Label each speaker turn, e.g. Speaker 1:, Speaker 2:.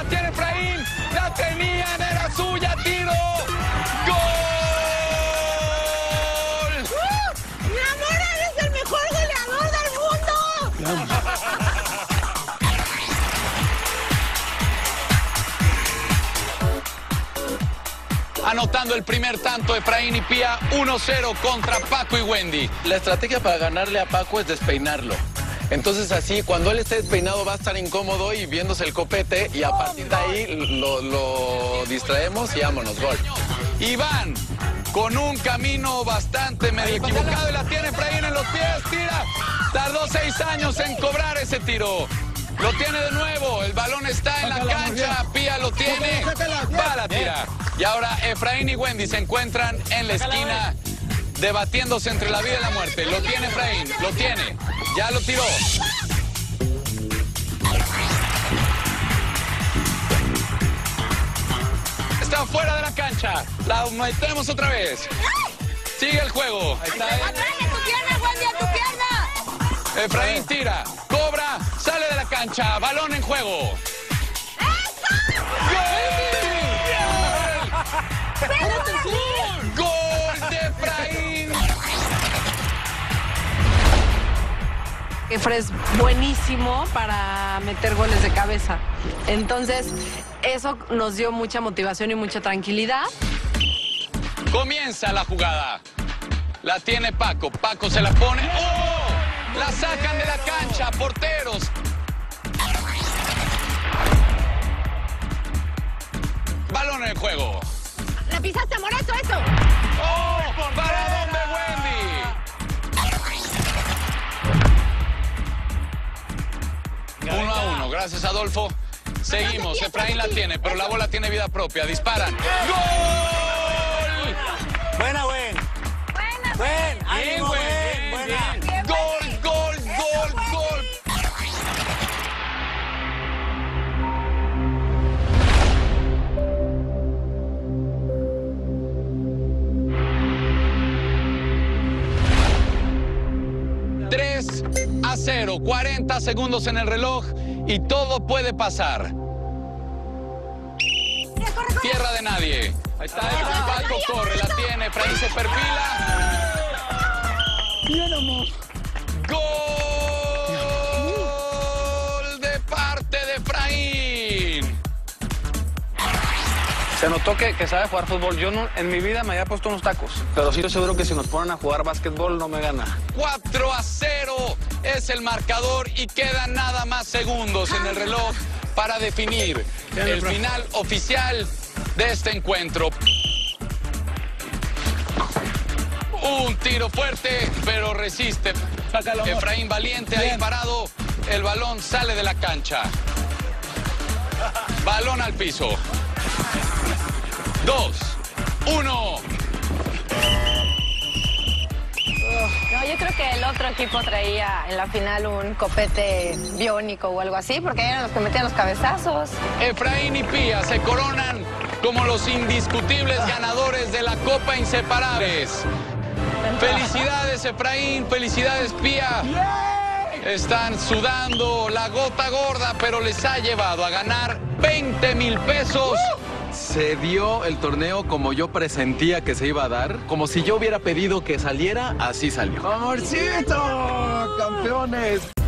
Speaker 1: tiene Efraín. La tenían, era suya, tiro. ¡Gol!
Speaker 2: ¡Mi amor, eres el mejor goleador del mundo!
Speaker 1: Anotando el primer tanto, Efraín y Pía, 1-0 contra Paco y Wendy.
Speaker 3: La estrategia para ganarle a Paco es despeinarlo. Entonces así, cuando él esté despeinado va a estar incómodo y viéndose el copete y a partir de ahí lo distraemos y vámonos, gol.
Speaker 1: Iván, con un camino bastante medio equivocado y la tiene Efraín en los pies, tira. Tardó 6 años en cobrar ese tiro. Lo tiene de nuevo, el balón está en la cancha, Pía lo tiene, va a la tira. Y ahora Efraín y Wendy se encuentran en la esquina debatiéndose entre la vida y la muerte. Lo tiene Efraín, lo tiene, ya lo tiró. Está fuera de la cancha, la metemos otra vez. Sigue el juego. Ahí está.
Speaker 2: ¡Atrae tu pierna, Wendy, a tu pierna!
Speaker 1: Efraín tira, cobra, sale de la cancha, balón en juego. ¡Gol de Efraín!
Speaker 4: Efra es buenísimo para meter goles de cabeza. Entonces, eso nos dio mucha motivación y mucha tranquilidad.
Speaker 1: Comienza la jugada. La tiene Paco. Paco se la pone. ¡Oh! La sacan de la cancha, porteros. Balón en juego.
Speaker 2: ¡La pisaste, Moreto, eso!
Speaker 1: ¡Oh! ¡Paradón de Wendy! 1-1, gracias Adolfo. Seguimos, Efraín la tiene, pero la bola tiene vida propia. Disparan. ¡Gol!
Speaker 5: Buena, Wen.
Speaker 2: Buena,
Speaker 5: Wen,
Speaker 1: Bien,
Speaker 5: ánimo,
Speaker 1: güey,
Speaker 5: Wen.
Speaker 1: bien,
Speaker 5: Buena.
Speaker 1: bien. Gol, gol, gol, gol. ¡3-0! 40 segundos en el reloj y todo puede pasar. Tierra de nadie. Ahí está, Paco corre, la tiene, Efraín se perfila. ¡Gol de parte de Efraín!
Speaker 6: Se notó que sabe jugar fútbol. Yo no, en mi vida me había puesto unos tacos. Pero sí estoy seguro que si nos ponen a jugar básquetbol no me gana.
Speaker 1: 4-0 es el marcador y quedan nada más segundos en el reloj para definir el final oficial de este encuentro. Un tiro fuerte, pero resiste. Efraín valiente, ahí parado. El balón sale de la cancha. Balón al piso. 2, 1.
Speaker 7: No, yo creo que el otro equipo traía en la final un copete biónico o algo así, porque eran los que metían los cabezazos.
Speaker 1: Efraín y Pía se coronan como los indiscutibles ganadores de la Copa Inseparables. Felicidades, Efraín, felicidades, Pía. Están sudando la gota gorda, pero les ha llevado a ganar 20,000 pesos.
Speaker 3: Se dio el torneo como yo presentía que se iba a dar. Como si yo hubiera pedido que saliera, así salió.
Speaker 8: ¡Amorcito! ¡Campeones!